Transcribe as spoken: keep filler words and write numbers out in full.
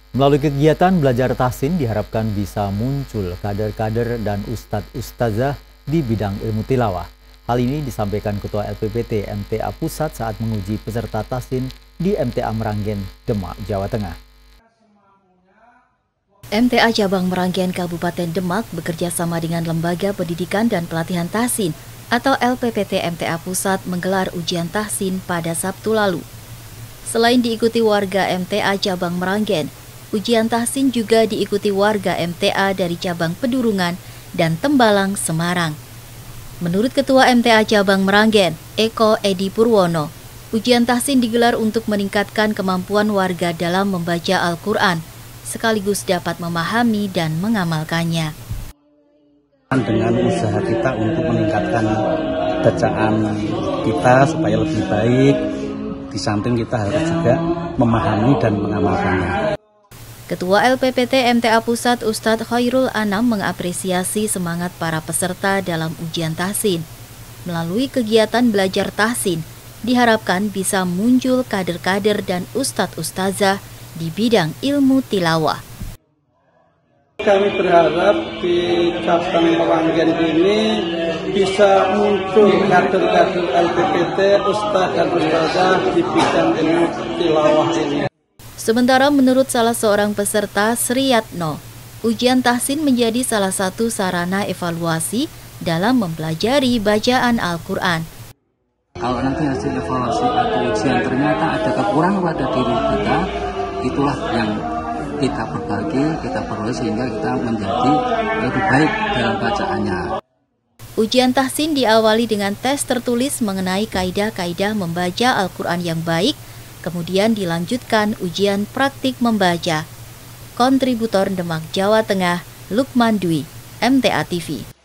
Melalui kegiatan belajar tahsin diharapkan bisa muncul kader-kader dan ustadz-ustazah di bidang ilmu tilawah. Hal ini disampaikan Ketua L P P T M T A Pusat saat menguji peserta tahsin di M T A Meranggen, Demak, Jawa Tengah. M T A Cabang Meranggen Kabupaten Demak bekerja sama dengan Lembaga Pendidikan dan Pelatihan Tahsin atau L P P T M T A Pusat menggelar ujian tahsin pada Sabtu lalu. Selain diikuti warga M T A Cabang Meranggen, ujian tahsin juga diikuti warga M T A dari cabang Pedurungan dan Tembalang, Semarang. Menurut Ketua M T A Cabang Meranggen, Eko Edi Purwono, ujian tahsin digelar untuk meningkatkan kemampuan warga dalam membaca Al-Quran, sekaligus dapat memahami dan mengamalkannya. Dengan usaha kita untuk meningkatkan bacaan kita supaya lebih baik, di samping kita harus juga memahami dan mengamalkannya. Ketua L P P T M T A Pusat Ustadz Khairul Anam mengapresiasi semangat para peserta dalam ujian tahsin. Melalui kegiatan belajar tahsin, diharapkan bisa muncul kader-kader dan ustadz-ustazah di bidang ilmu tilawah. Kami berharap di cabang Meranggen ini bisa muncul kader-kader L P P T, ustadz dan ustazah di bidang ilmu tilawah ini. Sementara menurut salah seorang peserta, Sriyatno, ujian tahsin menjadi salah satu sarana evaluasi dalam mempelajari bacaan Al-Quran. Kalau nanti hasil evaluasi atau ujian ternyata ada kekurangan pada diri kita, itulah yang kita perbaiki, kita peroleh sehingga kita menjadi lebih baik dalam bacaannya. Ujian tahsin diawali dengan tes tertulis mengenai kaidah-kaidah membaca Al-Quran yang baik, kemudian dilanjutkan ujian praktik membaca. Kontributor Demak, Jawa Tengah, Lukman Dwi, M T A T V.